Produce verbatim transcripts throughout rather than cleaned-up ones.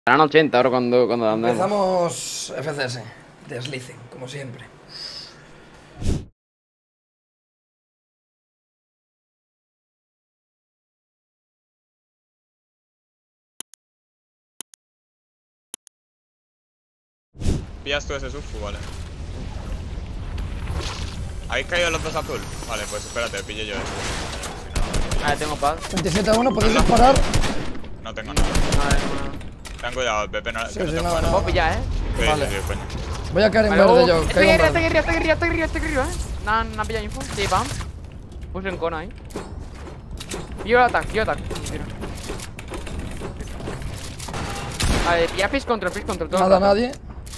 Eran ochenta ahora cuando, cuando andamos. Empezamos F C S, de Slithing, como siempre. Pillas tú ese sufu, vale. ¿Habéis caído los dos azul? Vale, pues espérate, pillo yo ese. Si no... Ah, tengo paz. veintisiete a uno, ¿podéis disparar? No tengo nada. Vale, bueno. Ten cuidado, Pepe, no, Sí, que no sí, te nada, mueras. nada. Puedo pillar, eh. Sí, Vale. sí, sí, coño. Voy a caer en Vale, verde oh, yo, Estoy caigo en guerrilla, estoy verde. guerrilla, estoy guerrilla, estoy guerrilla, estoy guerrilla, eh. No, no ha pillado info. Sí, pam. Puse en cono ahí. Yo el ataque, yo el ataque. Mira. Vale, ya fish control, fish control. todo el Nada, rato. nadie.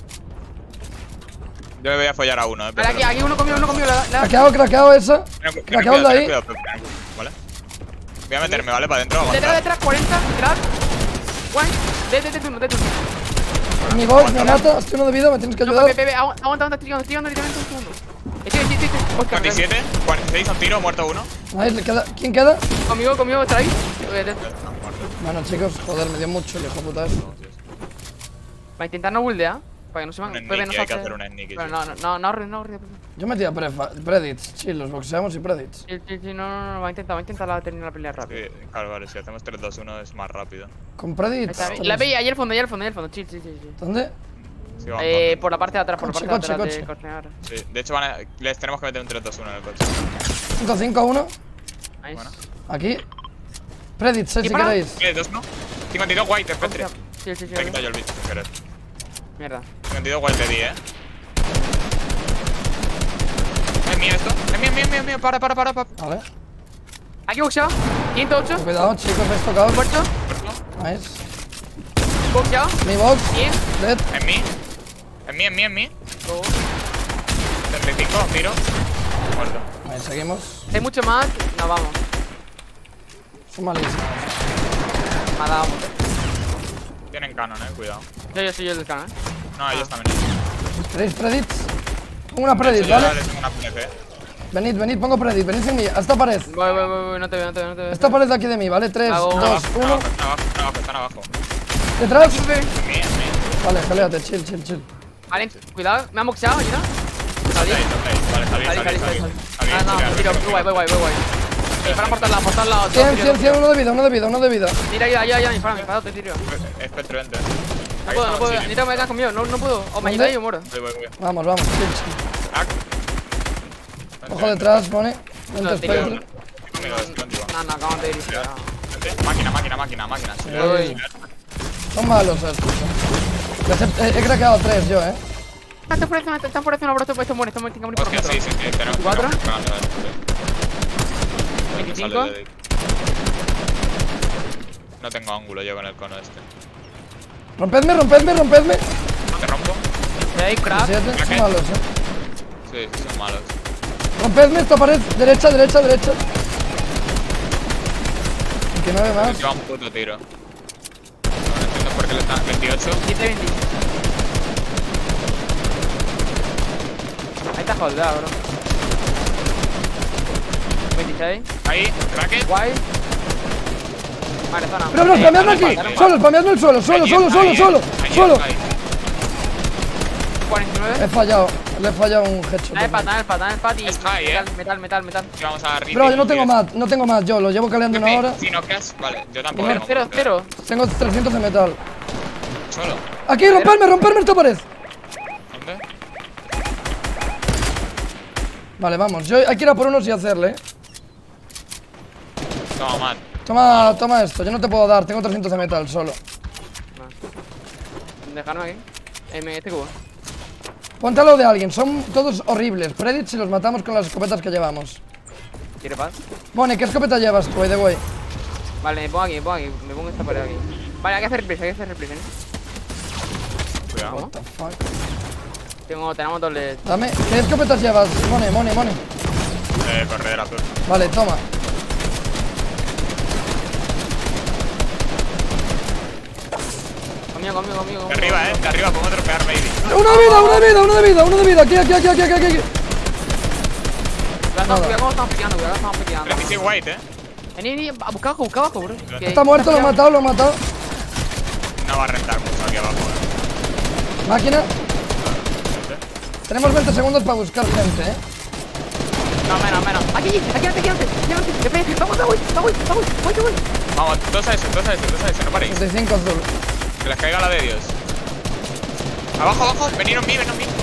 Yo me voy a follar a uno, eh. Vale, aquí, aquí uno conmigo, uno conmigo. La, la... Craqueado, craqueado esa. Ten- ten Craqueado cuidado, de ten ahí. cuidado, Pepe, ten cuidado, ¿vale? Voy a meterme, ¿vale? Para adentro, Detrás, aguanta. detrás, cuarenta, crack. One. De, de, de turno, de turno. Mi box me mata, estoy uno de vida, me tienes que No, ayudar. Pepe, Pepe, aguanta, aguanta, estoy llegando, estoy llegando literalmente un segundo. Estoy, estoy, estoy, estoy. Oscar, cuarenta y siete, cuarenta y seis, un tiro, muerto uno. Nice, le queda. ¿Quién queda? Conmigo, conmigo, trae. Va Bueno, chicos, joder, me dio mucho el hijo de puta este. a intentar no buldear. Para que no se Un van. Pepe, no sneaky, hay que se hacer un sneaky. Pero sí. no, no, no, no, no, no, no. Yo metía prefa- predits, chill, los boxeamos y predits. Sí, sí, sí, no, no, no, va a intentar, va a intentar la, terminar la pelea rápido. Sí, claro, vale, si hacemos tres dos uno es más rápido. Con predits. Está bien. tenemos- La veía ahí al fondo, ahí al fondo, ahí al fondo, chill, sí, sí, sí. ¿Dónde? Sí, vamos, Eh, vamos. por la parte de atrás, por la Coche, parte de atrás coche, de coche. coordenar. Sí, de hecho van a... les tenemos que meter un tres dos uno en el coche. cinco cinco a uno. Nice. Bueno. Aquí. Predits, eh, si ¿Dispara? queréis. ¿Qué? ¿dos no? cincuenta y dos white, espectre. Hostia. Sí, sí, sí. Me he quitado yo el bicho sin querer. Mierda. cincuenta y dos white le di, eh. Es mío esto. Es mío, mío, mío, mío. Para, para, para, para. Vale. Aquí boxeado. ciento ocho. Cuidado, chicos, me habéis tocado. Muerto. Nice. Boxeado. Mi box. Bien. Dead. En mí. En mí, en mí, en mí. Oh. treinta y cinco, tiro. Muerto. Ahí seguimos. Hay mucho más. Nos vamos. Son malísimos. Me ha dado mucho. Tienen canon, eh. Cuidado. Yo, yo soy yo el del canal. No, ellos también. ¿Queréis predits? Pongo una predit, Yo ¿vale? les tengo una P F, eh. Venid, venid, pongo predit, venid en mí. A esta pared. Voy, voy, voy, voy, no te veo, no te veo, no te veo. Esta pared de aquí de mí, ¿vale? tres, Hago- dos, Están uno. abajo, están abajo, están abajo, están abajo. Detrás. Aquí, Pepe. En mí, en mí. Vale, jaleate, chill, chill, chill. Vale, cuidado. Me han boxeado, ¿no? Está bien, está bien. Vale, está bien, Salí, está salí, bien, está salí. bien. Está bien, Ah, no, tira, tiro, tira, voy, voy, voy, voy, voy. Me disparan por todos lados, por todos lados. cien, Tiro, cien, cien, uno de vida, uno de vida, uno de vida. Tira, ayuda, ayuda, ayuda, me disparan, me disparan, te tiro. Espectre, vente. No puedo, no puedo, necesito que me vengas conmigo, no, no puedo. O me ¿Dónde? ayudáis o muero. Voy, voy, voy. Vamos, vamos, chill, chill. Ah. Ojo detrás, pone. No, Vente, tiro. espera. Conmigo, es contigo. No, no, acabamos de ir. Mira, vente. Máquina, máquina, máquina, máquina. Sí, Uy. Son malos estos. eh. Les He, he, he craqueado tres yo, eh. Están por encima, están por encima, bro, esto muere, esto muere, tengo que morir por Hostia, sí, nosotros. sí, sí, tenemos que ¿Cuatro? tenemos que pegarle, sí. veinticinco. Sale de- No tengo ángulo yo con el cono este. Rompedme, rompedme, rompedme. ¿Te rompo? Le doy crack. siete, son malos, eh. Sí, sí, son malos. Rompedme esta pared. Derecha, derecha, derecha. veintinueve más. Lleva un puto tiro. No entiendo por qué le están veintiocho. siete veinte. Ahí está holdeado, bro. veintiséis. Ahí, crack. Guay. Vale, zona. Pero, bro, Eh, spameadme dale, aquí. dale, Solo, spameadme el suelo, solo, solo, solo, solo. Solo. cuarenta y nueve. He fallado. Le he fallado un headshot. Dale el pat, dale el pat, dale el pat y Es high, metal, eh. metal, metal, metal. Sí, vamos a repeat, Bro, yo no tengo tío. más, no tengo más yo. Lo llevo caleando una hora. Si no caes, vale, yo tampoco. Cero, tengo cero, por qué. cero. Tengo trescientos de metal. Solo. Aquí, romperme, romperme esta pared. ¿Dónde? Vale, vamos. Yo hay que ir a por unos y hacerle, eh. Toma, man. Toma, toma esto. Yo no te puedo dar. Tengo trescientos de metal solo. Dejarme aquí. Eh, me este cubo. Ponte a lo de alguien. Son todos horribles. Predits si los matamos con las escopetas que llevamos. ¿Quiere paz? Mone, ¿qué escopeta llevas tú, by the way? Vale, me pongo aquí, me pongo aquí. Me pongo esta pared aquí. Vale, hay que hacer replace, hay que hacer replace, ¿eh? Cuidado. ¿Cómo? What the fuck. Tengo, tenemos doble. Dame. ¿Qué escopetas llevas? Mone, Mone, Mone. Eh, corredor azul. Vale, toma. Conmigo, conmigo, conmigo. De conmigo. arriba, eh. De arriba, podemos dropear, baby. ¡Una de vida, una de vida, una de vida, una de vida! Aquí, aquí, aquí, aquí, aquí, aquí. Cuidado, Nada. cuidado cómo estamos picando, cuidado, estamos picando. treinta y seis white, eh. Vení, vení, a buscar abajo, busca abajo, bro. Que- Está muerto, lo he matado, lo he matado. No va a rentar mucho. aquí abajo, eh. Máquina. Gente. Tenemos veinte segundos para buscar gente, eh. No, menos, menos. Aquí, aquí, aquí, aquí, aquí, aquí, aquí. Vamos, vamos, vamos, vamos, voy, voy. Vamos, dos a ese, dos a ese, dos a ese, no paréis. treinta y cinco azul. Que les caiga la de Dios. Abajo, abajo, venid en mí, ven en mí.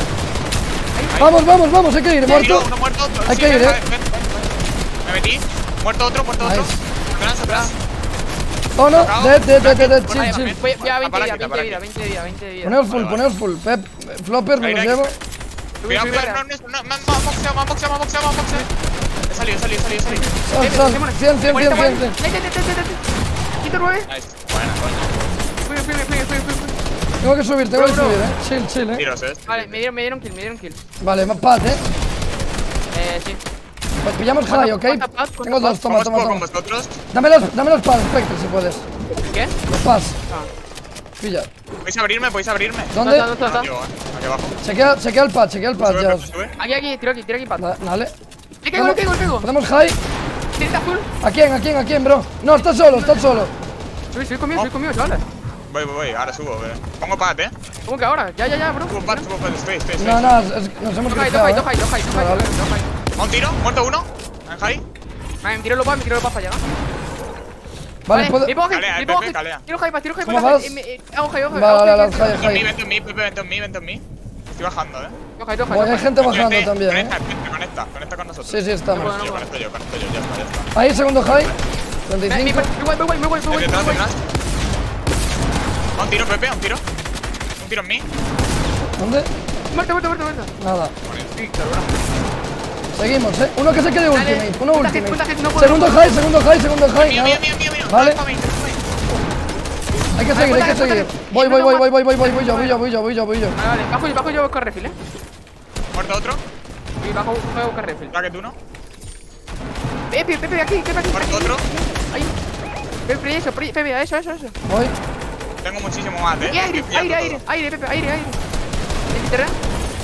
Vamos, vamos, vamos, hay que ir, Tiro, muerto. uno muerto, otro. Hay Sí, que ir, ven, eh. ven, ven, ven. Me metí. Muerto otro, muerto otro. Nice. Atrás, atrás. Oh no, dead, dead, dead, dead, dead, chill, Vale, chill. voy, voy a veinte Para vida, aquí, veinte para vida, aquí. veinte vida, veinte vida. Poneos full, Vale, vale. poneos full. Pep, Flopper, me Ahí, los ahí. llevo. Subir, Cuidado, subir, cuidado, para. no, no, no, me han boxeado, me han boxeado, me han boxeado, me han boxeado. He salido, he salido, he salido, he salido. Sal, sal. cien, cien, cien, cien, cien. ciento nueve. Nice. Buena, coño. Fui, fui, fui, fui, fui, fui. Tengo que subir, tengo que Bro, bro. subir, eh. Chill, chill, eh. Tiros, eh. Vale, me dieron, me dieron kill, me dieron kill. Vale, más pad, eh. Eh, sí. Pues pillamos high, ¿ok? ¿Cuánta pad? ¿Cuánta Tengo dos, pad? toma, Vamos toma, con toma. vosotros. Dame los, dame los pads, Spectre, si puedes. ¿Qué? Los pads. Ah. Pilla. ¿Podéis abrirme? ¿Podéis abrirme? ¿Dónde? ¿Dónde está? Aquí abajo, aquí abajo. Chequea, chequea el pad, chequea el pad, Sube, ya. Pepe, sube. Aquí, aquí, tiro aquí, tiro aquí, pat. Da- Dale. Le caigo, le caigo, le caigo. ¿Podemos high? Tirita azul. ¿A quién, a quién, a quién, bro? No, estás solo, estás solo. Subí, subí conmigo, subí conmigo, chavales. Voy, voy, voy, ahora subo, eh. Pongo pat, eh. ¿Cómo que ahora? Ya, ya, ya, bro. Subo pat, subo pat, estoy, estoy, estoy. No, no, es- es- nos hemos Dos high, dos cruzado, high, eh. dos high, dos high, dos high, Vale. dos high. ¿A un tiro? ¿Muerto uno? ¿En high? Vale, me tiro los pas, me tiro los pas para allá. Vale, puedo... me pongo high, Calea, me eh, pongo Pepe, high. calea. Tiro high, pas, tiro high, ¿Cómo pas. vas? Eh, me- eh, Hago high, hago high. Vale, hago vale, high, vale, high, Vente en mí, high. vente en mí, Pepe, vente en mí, vente en mí. Estoy bajando, eh. Dos high, dos high, Voy, dos hay high. gente bajando Vente, también, eh. Conecta, vente, conecta, conecta con nosotros. Sí, sí, estamos. No puedo, Yo conecto yo, conecto yo, ya está, ya está. Ahí, segundo high. Me- treinta y Me cinco. me voy, me voy, me voy, me voy, me Detrás, voy. detrás. ¿A un tiro, Pepe? ¿A un tiro? ¿Un tiro en mí? ¿Dónde? Muerto, muerto, muerto, muerto. Nada. Víctor, bro. Seguimos, eh. Uno que se quede Dale, ultimate. Uno punta hit, ultimate. punta hit, no puedo, Segundo no puedo. high, segundo high, segundo high. Mío, nada. mío, mío, mío, mío. Vale. Déjame, déjame. Hay que Vale, seguir, hay que punta hit, seguir. punta hit. Voy, voy, No, voy, no, voy, voy, voy, voy, no, voy yo, no, voy yo, voy yo, voy yo, voy yo. Vale, vale. Bajo, bajo yo a buscar refill, eh. ¿Muerto otro? Y bajo, voy a buscar refill. ¿La que tú no? Pepe, Pepe, aquí, Pepe, aquí. ¿Muerto otro? Ahí. Pepe, eso, Pepe, eso, eso, eso. Voy. Tengo muchísimo más, eh. Y aire, Estoy aire, pillando aire, todo. aire, Pepe, aire, aire. ¿En terreno?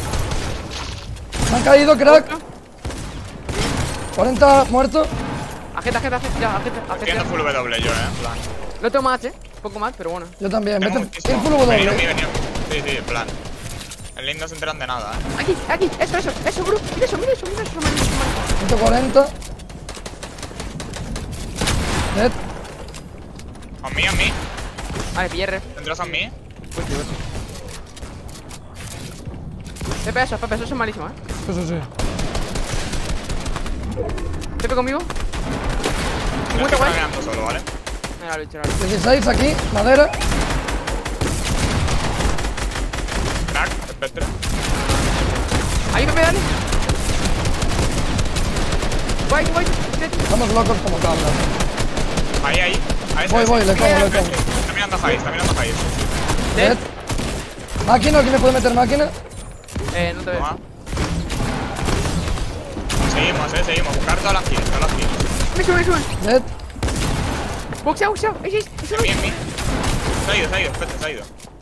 Me han caído, crack. cuarenta muerto. Agita, agita, agita, ya, agita, Estoy haciendo agita. full W yo, eh. en plan. No tengo más, eh. Poco más, pero bueno. Yo también. Tengo Vete. muchísimo. Ir full Venid en mí, W. venid en mí. Sí, sí, en plan. El link no se enteran de nada, eh. Aquí, aquí, eso, eso, eso, bro. Mira eso, mira eso, mira eso, man. ciento cuarenta. Dead. A mí, a mí. Vale, pillé ref. ¿Tendrás a mí? Pepe, eso, Pepe, eso es malísimo, eh. Sí, sí, sí. Pepe conmigo. Me cincuenta estoy guay. caminando solo, ¿vale? Mira, lo he hecho, lo dieciséis aquí. Madera. Crack, espectre. Ahí, Pepe, dale. Guay, guay. Estamos locos como cabras. Ahí, ahí. A ese, Voy, ese. voy, le como, le como. Está mirando high, está mirando high. Dead. Máquina, ¿quién me puede meter máquina? Eh, no te veo. Toma. Seguimos, eh, seguimos. Buscar todas las kills, todas las kills. Me sube, me sube. Dead. Boxeo, boxeo. Ahí, ahí, ahí, En mí, en mí. Se ha ido, se ha ido, espérate, se ha ido.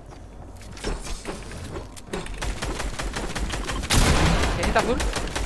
Necesita azul.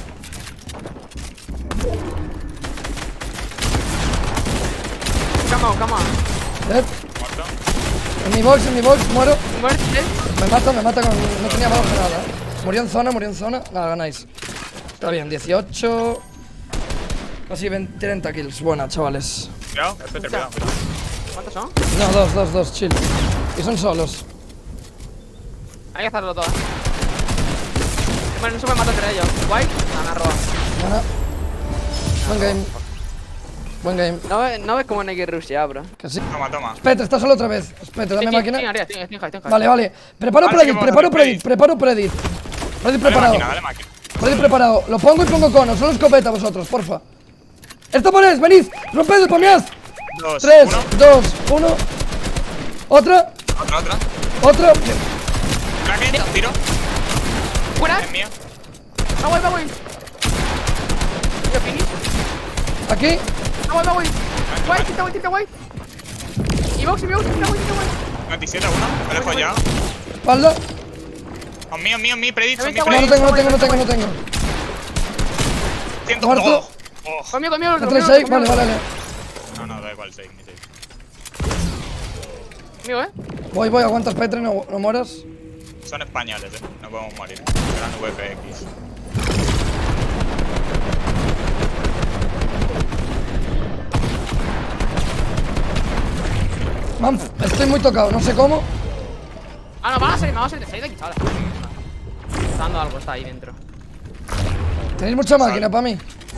Come on, come on. Dead. Muerto. En mi box, en mi box, muero. Muerte. Me mata, me mata con... No tenía balas de nada, eh. Murió en zona, murió en zona. Nada, ganáis. Está bien, dieciocho... Casi veinte, treinta kills. Buena, chavales. Cuidado, espérate, cuidado, cuidado. ¿Cuántos son? No, dos, dos, dos, chill. Y son solos. Hay que hacerlo todo. Bueno, no se me mata entre ellos. Guay. No, me ha robado. Buena. Buen game. Buen game. No ves, no ves cómo no hay que rushear, bro. Que sí. Toma, toma. Spectre, estás solo otra vez. Spectre, dame Estoy máquina. arriba, estoy estoy en high, estoy en high. Vale, vale. Preparo Vale, Predit, sí que preparo vamos a hacer Predit, preparo Predit. Predit Dale preparado. máquina, dale máquina. Predit preparado. Lo pongo y pongo cono. Solo escopeta vosotros, porfa. ¡Esto ponéis! ¡Venid! ¡Romped, spamead! Dos, tres, uno. dos, uno. Otra, Otra, otra. otra. Crack, un tiro. ¿Fuera? Es mía. ¡Ah, guay, va, guay! Yo, finish. Aquí. ¡Ah, guay, va, guay! ¡Guay, quita, guay, quita, guay! Y box, y box, quita, guay, quita, guay. veintisiete a uno. Me lo he follado. Espalda. A mí, a mí, a mí, predit, a mí, No, no predit. tengo, no tengo, no tengo, no tengo. Ciento- Muerto. Oh, oh. Conmigo, conmigo, No conmigo, tres seis, conmigo, vale, vale, vale. No, no, da igual, seis, ni seis. Conmigo, eh. Voy, voy, aguantas Petre, no, no mueras. Son españoles, eh. No podemos morir. Gran V P X. Man, estoy muy tocado, no sé cómo. Ah, no, vamos a salir, vamos a salir. Salid de aquí, chavales. Está dando algo, está ahí dentro. Tenéis mucha máquina para mí.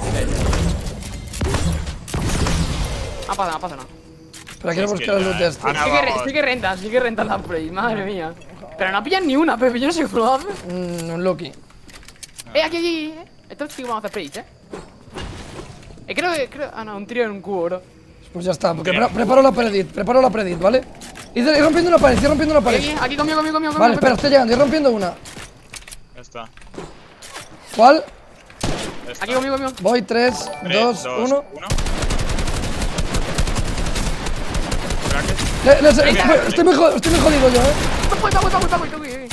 No pasa, no pasa nada. Pero quiero Sí, buscar es el que loot ya- este. Ah, no, Sí que, re- vamos. sí que renta, sí que renta la play, madre mía. Pero no pillan ni una, Pepe, yo no sé cómo lo hace. Mm, un Loki. Eh, aquí, aquí, eh. Esto sí que vamos a hacer plays, eh. Eh, creo que, creo... Ah, no, un trío en un cubo, bro. Pues ya está, porque pre- preparo la predit, preparo la predit, ¿vale? Ir, ir rompiendo una pared, ir rompiendo una Aquí, pared. aquí, conmigo, conmigo, conmigo. Vale, conmigo, espera, estoy llegando, ir rompiendo una. Ya está. ¿Cuál? Ya está. Aquí conmigo, conmigo. Voy, tres, Tres, dos, uno. uno. Crackers. Le- les- estoy, estoy muy jodido, estoy muy jodido yo, eh. Voy, voy, voy, voy, voy, voy, voy.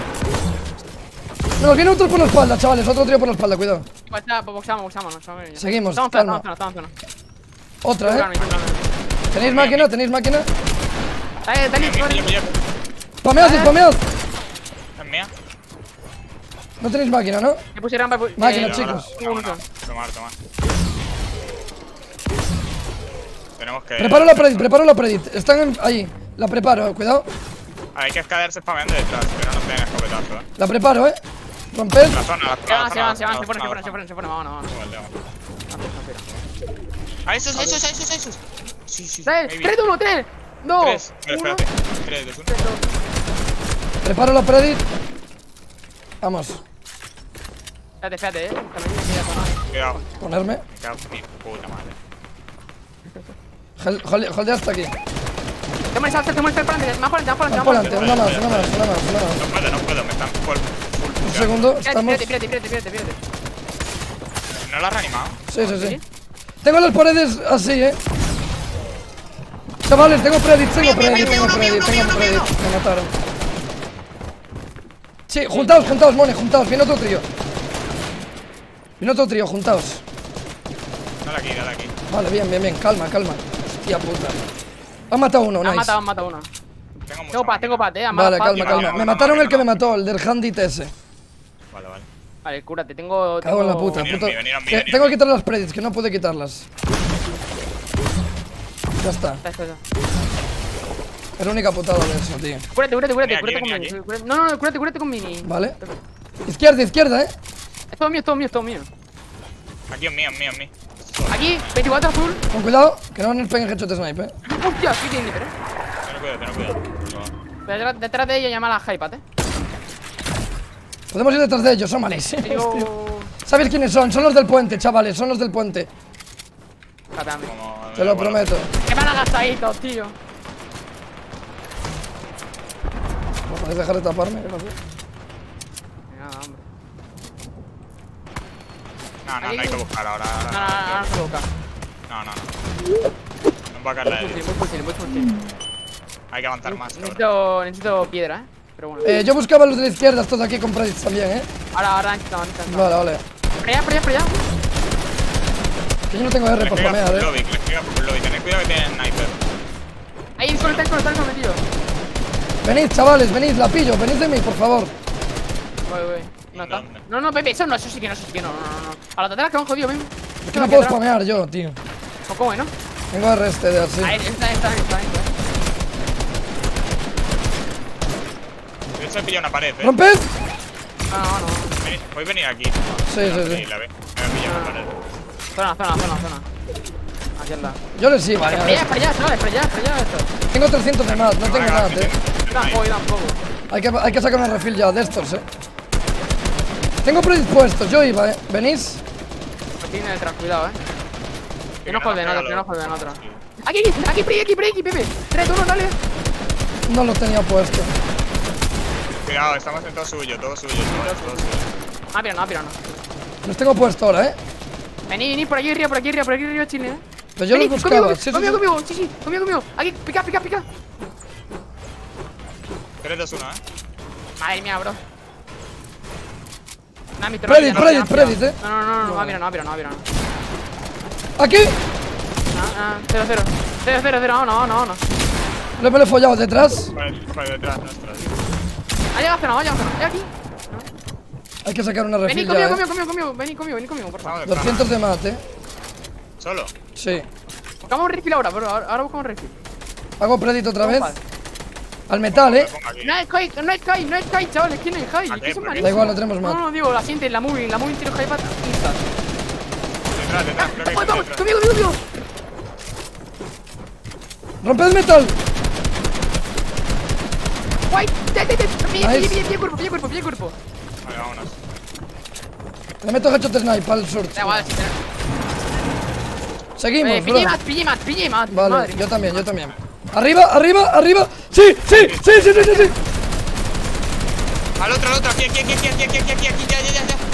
No, viene otro por la espalda, chavales, otro trío por la espalda, cuidado. Pues está, boxeamos, boxeamos, no, no, no. Seguimos, Estamos en calma. zona, estamos en zona, estamos en zona. Otra, eh. Calma, calma. ¿Tenéis máquina? ¿Tenéis máquina? Eh, Dani, Mía, mía, mía. ¡Spamead, spamead! Es mía. No tenéis máquina, ¿no? me puse rampa. eh, Máquina, eh, chicos. No, no, uno. no. Tomar, tomar. Tenemos que... Preparo la predit, preparo la predit. Están en- ahí. La preparo, cuidado. Hay que escalarse spameando detrás, que no nos den escopetazo, eh. La preparo, eh. Romper. La zona, la Se zona, van, se la van, se zona, van, se la ponen, se zona, ponen, se ponen, se ponen, vámonos, vámonos. Vale, vale. ¡A esos, a esos, a esos, a esos! Sí, sí, Tres, maybe. tres, dos, uno, tres, dos, Tres. Pero uno. espérate. Tres, dos, uno. Tres, dos. Preparo la predit. Vamos. Espérate, espérate, eh. Que me viene aquí la zona. Cuidado. Ponerme. Me cago en mi puta madre. Hol- hol- Holdea hasta aquí. Tengo el salto, tengo el salto para adelante, más para adelante, más Más para por adelante. adelante, una más, una más, una más, una más. No puedo, no puedo, me están full, full Un puteando. segundo, Espérate, estamos. espérate, espérate, espérate, espérate. ¿No lo has reanimado? Sí, sí, sí. Tengo las paredes así, eh. Chavales, tengo predit, tengo predit, tengo predit, tengo predit. Me mataron. Sí, juntaos, juntaos, mone, juntaos. Viene otro trío. Viene otro trío, juntaos. Dale aquí, dale aquí. Vale, bien, bien, bien. Calma, calma. Hostia puta. Han matado uno, Han nice. matado, han matado uno. Tengo mucho. Tengo paz, tengo paz, eh. han Vale, matado calma, paz. calma. Me mataron el que me mató, el del Handit ese. Vale, vale. Vale, cúrate, tengo. Cago en la tengo- puta, Venid a puto. mí, venid a mí, Que- venid a Tengo que mí. quitar las predits, que no pude quitarlas. Ya está. Está, está, está. Es la única putada de eso, tío. Cúrate, cúrate, cúrate, Venid cúrate aquí, con venid mini. aquí. Cúrate- No, no, no, cúrate, cúrate con mini. Vale. Izquierda, izquierda, eh. Es todo mío, es todo mío, es todo mío. Aquí es mío, es mío, es mío. Aquí, veinticuatro azul. Con cuidado, que no nos peguen headshot de snipe, eh. Hostia, sí tiene nivel, eh. Ten cuidado, ten cuidado. Detrás, detrás de ella llama a la Hypat, eh. Podemos ir detrás de ellos, son malísimos, tío. Yo. ¿Sabéis quiénes son? Son los del puente, chavales, son los del puente. Catame. Como- Te lo bueno, prometo. Que me han agastaditos, tío. ¿No podéis dejar de taparme? Venga, hombre. No, no, Aquí- no hay que buscar ahora. No, no, ahora no, no se boca. No, no, no. No va a caer la Muy de fácil, muy fácil, muy fácil. Hay que avanzar más, cabrón. Necesito, necesito piedra, eh. Pero bueno. Eh, yo buscaba los de la izquierda, estos de aquí con predits también, eh. Ahora, ahora necesitamos, necesitamos. Vale, vale. Por allá, por allá, por allá. Que yo no tengo R Les por pega spamear, por eh. lobby, les pega por lobby. Tened cuidado que tienen sniper. Ahí, disculpa, disculpa, está metido. Venid, chavales, venid, la pillo, venid de mí, por favor. Voy, voy. No está. ¿Dónde? No, no, Pepe, eso no, eso sí que no, eso sí que no, no, no, no. A los laterales que me han jodido, ven. Es que no puedo spamear yo, tío. ¿O cómo, eh, no? Tengo R este de así. Ahí, está, está, está, está. Yo se he pillado una pared, eh. ¿Romped? No, no, no. Venid, voy a venir aquí. Sí, sí, Sí, sí. la ve. Me voy a pillar una pared. Zona, zona, zona, zona. Aquí al lado. Yo les iba, Para allá, para allá, ¿sabes? Para allá, para allá, esto. Tengo trescientos de más, no tengo nada, eh. Tampoco, tampoco. Hay que, hay que sacar un refill ya de estos, eh. Tengo predispuestos, yo iba, eh. ¿Venís? Aquí viene detrás, cuidado, eh. Que no nos joden pega otro, que no los- joden otro. Aquí, aquí, aquí, por ahí, aquí, por ahí, aquí, Pepe. Tres, dos, uno, dale. No lo tenía puesto. Cuidado, estamos en todo suyo, todo suyo, todo, todo suyo. Ah, pero no, pero no. Los tengo puesto ahora, eh. Vení, vení, por aquí arriba, por aquí arriba, por aquí arriba, Chile, eh. Pero yo Vení, los buscaba. Conmigo, Sí, sí, conmigo, sí. conmigo, sí, sí, conmigo, conmigo. Aquí, pica, pica, pica. tres, dos, uno, eh. Madre mía, bro. Nah, mi Predit, no, predit, no, predit, eh. No, no, no, no, no, mira, no, mira, no, mira, no. ¡Aquí! Ah, ah, cero, cero. Cero, cero, cero, no, no, no, no. Lo me lo he follado detrás. Por, por detrás nuestro, tío. Ha llegado zona, ha llegado zona. ¿Es aquí? Hay que sacar una Vení refil conmigo, ya, conmigo, eh. conmigo, conmigo. Vení conmigo, vení conmigo, por favor. Vamos de doscientos de mat, eh. Solo. Sí. Buscamos un refill ahora, bro. Ahora, ahora buscamos un refill. Hago predito otra vez. Vale. Al metal, eh. Pongo aquí. No es high, no es high, no es high, chavales. ¿Quién es high? ¿Para qué? ¿Qué son ¿Por qué? Da malísimos? igual, no tenemos No, mat. no, digo, la siguiente, la movie, la movie tiro high pat. Insta. Detrás, detrás, creo que hay Vamos, gente vamos, detrás. conmigo, conmigo, conmigo. ¡Rompe el metal! Guay, te, te, te. Pille, Nice. pille, pille, pille cuerpo, pille cuerpo, pille cuerpo. Vale, vámonos. Le meto headshot snipe al sur. Da igual, si te. Seguimos, Eh, bro. pille más, pille más, pille más. Vale, Madre yo mía. también, yo también. Arriba, arriba, arriba. Sí, sí, sí, sí, sí, sí, sí. Al otro, al otro, aquí, aquí, aquí, aquí, aquí, aquí, aquí, aquí, ya, ya, ya, ya.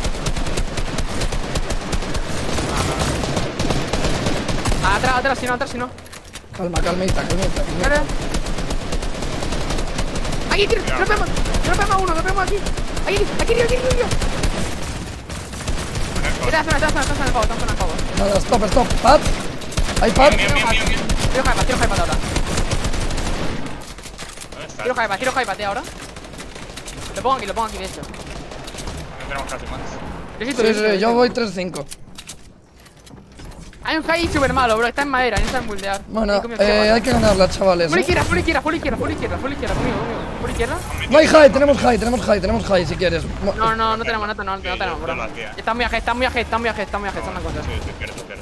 Atrás, atrás, si no, atrás, si no. Calma, calmita, calmita. calmita. Dale. Aquí, tiro, dropemos, dropemos uno, dropemos aquí. Aquí, aquí, aquí, aquí, aquí. Está en zona, está en zona, está en zona del pavo, está en zona del pavo. Nada, stop, stop. Pat. Hay pat. Bien, bien, bien, bien. Tiro high pat, tiro high pat ahora. ¿Dónde está? Tiro high pat, tiro high pat ahora. Lo pongo aquí, lo pongo aquí, de hecho. No tenemos casi más. Necesito, Sí, necesito, sí, yo necesito. voy tres cinco. Hay un high super malo, bro. Está en madera, no está en buldear. Bueno, Ahí conmigo, eh, chaval. hay que ganarla, chavales. Full ¿eh? izquierda, full izquierda, full izquierda, full izquierda, full izquierda, full izquierda, conmigo, conmigo. Full izquierda. No hay high, tenemos high, tenemos high, tenemos high si quieres. Mo- No, no, no tenemos, no, no, no Sí, tenemos, yo bro. lo hacía. Está muy aje, está muy aje, está muy aje, está muy aje, son las cosas. Sí, sí, cierto, cierto.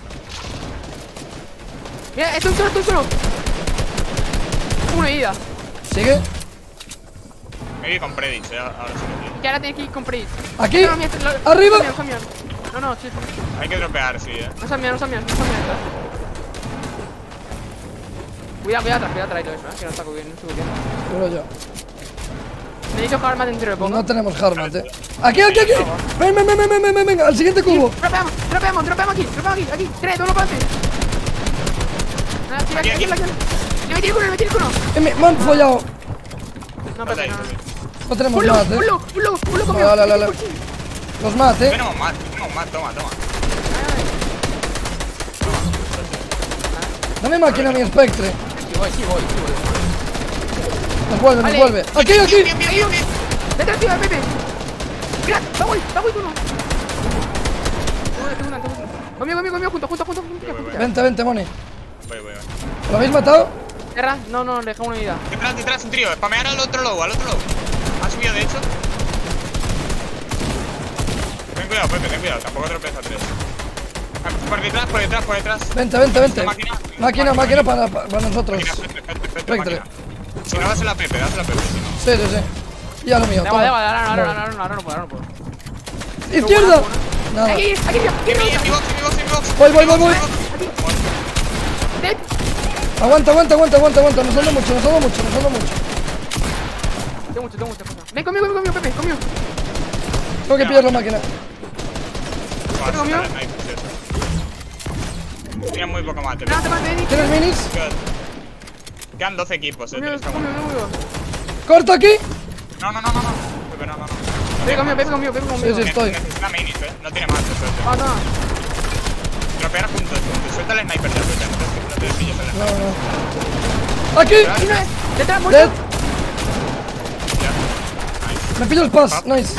Mira, estoy solo, estoy solo. Uno de ida. Sigue. Me vi con Predix, eh, ahora sí que sí. Que ahora tienes que ir con Predix. Aquí. No, no, mira, lo- Arriba. No son míos, no son míos. No, no, sí, sí. Hay que dropear, sí, eh. No son míos, no son míos, no son míos. Cuidado, cuidado atrás, cuidado atrás y todo eso, eh, que no está cubriendo, no estoy cubriendo. Pero yo. Necesito jugar más dentro de poco. No tenemos Harmat, eh. Aquí, aquí, aquí. Ven, ven, ven, ven, ven, ven, ven, ven, al siguiente cubo. Dropeamos, dropeamos, dropeamos aquí, dropeamos aquí, aquí. Tres, dos, uno, para adelante. Nada, sí, aquí, aquí, aquí, aquí. Le metí el culo, le metí el culo. Eh, me, me han follado. No, Vale, pero ahí, no. sí. No tenemos Pulo, mat, eh. pulo, pulo, pulo conmigo. Vale, vale, vale. Los mat, eh. Tenemos más, tenemos más, toma, toma. Dame máquina, mi Spectre. Sí, voy, sí, voy, sí, voy. Nos vuelve, nos Vale. vuelve. Aquí, aquí. Bien, bien, bien, bien. Detrás, tío, Pepe. Mira, va, voy, va, voy, tú no. Tengo una, tengo una. Conmigo, conmigo, conmigo, junto, junto, junto, junto, voy, junto. voy. Vente, vente, Moni. Voy, voy, voy. ¿Lo habéis matado? Guerra, no, no, le dejamos una vida. Detrás, detrás, un trío. Spamear al otro low, al otro low. Ha subido, de hecho. Ten cuidado, Pepe, ten cuidado. Tampoco tropees a tres. Ah, Por detrás, por detrás, por detrás. Vente, vente, vente. Máquina. Máquina, máquina para, para nosotros. Máquina, Pepe, Pepe, Pepe, Spectre. máquina. Si no, dásela a Pepe, dásela a Pepe, si no. Sí, sí, sí. Ya lo mío, Da igual, da igual, toma. ahora no, ahora no, ahora no, ahora no puedo, ahora no puedo. Izquierda. Nada. Aquí, aquí, aquí, aquí, En mi, en aquí, mi box, en mi box, en mi box. Voy, voy, voy, voy. Dead. Aguanta, aguanta, aguanta, aguanta, aguanta. Nos salva mucho, nos salva mucho, nos salva mucho. Tengo mucho, tengo muchas cosas. Ven conmigo, ven conmigo, Pepe, conmigo. Tengo que pillar la máquina. Vale, ¿Tengo miedo? nice, sí, eso. Tiene muy poco mate. Nada, te mate, Eddie. ¿Tienes minis? Quedan doce equipos, eh. Conmigo, Tienes que conmigo, aguantar. conmigo. Corta aquí. No, no, no, no, no. Pepe, no, no, no. Pepe conmigo, Pepe conmigo, Pepe conmigo. Sí, sí. estoy. Necesita minis, eh. No tiene más, suerte. Ah, no. Tropear juntos, juntos. Suelta el sniper ya, suelta. No te pilles el No, sniper. no. Aquí. Aquí no es. Detrás, muerto. Dead. Ya. Nice. Me pillo el pass. Nice.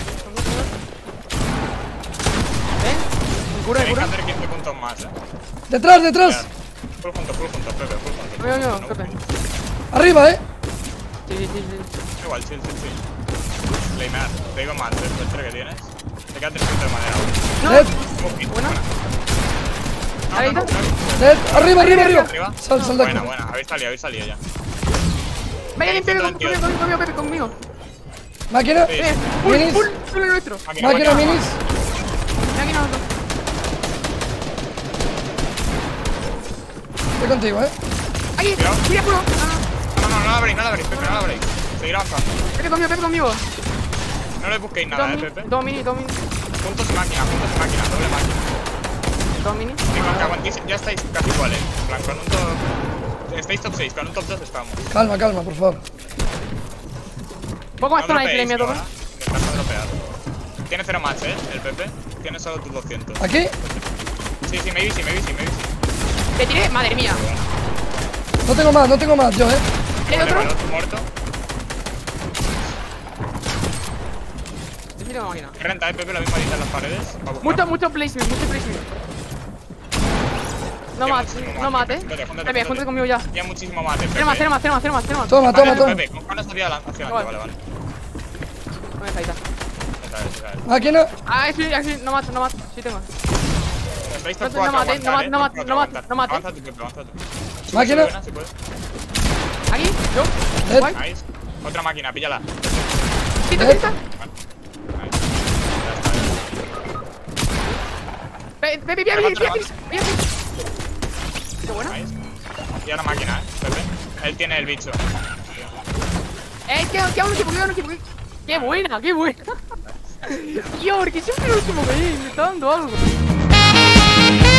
Ven. Un cura, un Tenéis que cura. hacer quince puntos más, eh. Detrás, detrás. Ya. Full juntos, full juntos, Pepe, full juntos. Conmigo, conmigo, No, Pepe. Arriba, eh. Sí, sí, sí, sí. Igual, chill, chill, chill. Flamear. Te digo más, el filtro que tienes. Te queda tres puntos de madera aún. No. Dead. Ok, Buena. No, Ahí no, está. no, no. Dead. Arriba, arriba, arriba. Arriba. Sal, sal de Buena, aquí. buena. Habéis salido, habéis salido ya. Ven, ven, Pepe, conmigo, conmigo, conmigo, Pepe, conmigo. Máquina. Sí. Eh, full, Minis. full, full el nuestro. Máquina, Máquina, máquina. minis. Aquí no, no. Estoy contigo, eh. Aquí, Cuidado. tira culo. No, no. No, no, no la abréis, no la abréis, Pepe, no la abréis. Seguir avanzando. Pepe conmigo, Pepe conmigo. No le busquéis nada, Dos eh, mini, Pepe. dos mini, dos mini. Puntos y máquina, puntos y máquina, doble máquina. Dos mini. Y con que aguantéis, ya estáis casi iguales. En plan, con un top. Estáis top seis, con un top dos estamos. Calma, calma, por favor. Poco más zona de dropeéis, premio, que toca. ahora estás a dropear. Tiene cero match, eh, el Pepe. Tiene solo tus doscientos. Aquí. Sí, sí, maybe sí, maybe sí, maybe sí. Te tiré, madre mía. No tengo más, no tengo más yo, eh. ¿Hay Vale, otro? vale, otro muerto. Sí, tengo máquina. Renta, eh, Pepe, la misma dice en las paredes. Va a buscar. Mucho, mucho placement, mucho placement. No Tiene mate, muchísimo no mate. mate. Júntate, júntate, Pepe, júntate. júntate conmigo ya. Tiene muchísimo mate, Pepe. Tiene más, tiene más, tiene más, tiene más, tiene más. Toma, toma, Vale, toma. Pepe, con ganas hacia adelante, hacia adelante, vale, vale. No me faita. Esa es, esa es. Máquina. Ah, sí, sí, no mato, no mato. Sí tengo. Estáis No, top no cuatro, mate, no aguantar, mate, eh, no top mate, cuatro, no mate, aguantar. no mate. Avanza tú, Pepe, avanza tú. Máquina. Si puedes, si puedes. Aquí, yo. Dead. Guay. Nice. Otra máquina, píllala. Sí, te Dead. quita. Nice. Pepe, Pepe, Pepe, Levanta, Pepe, Pepe. Qué buena. Nice. Y ahora máquina, eh, Pepe. Él tiene el bicho. Eh, queda, queda un equipo, queda un equipo. Qué buena, qué buena. Tío, porque siempre el último que me está dando algo.